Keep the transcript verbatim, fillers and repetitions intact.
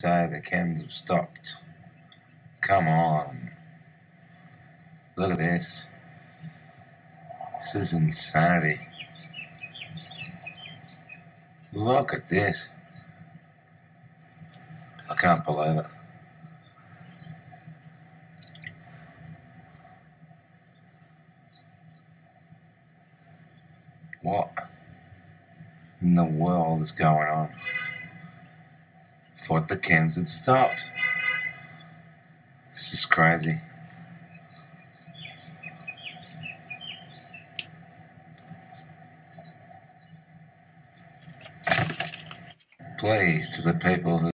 day the chems have stopped. Come on. Look at this. This is insanity. Look at this. I can't believe it. What in the world is going on? Thought the chems had stopped. This is crazy. Please, to the people who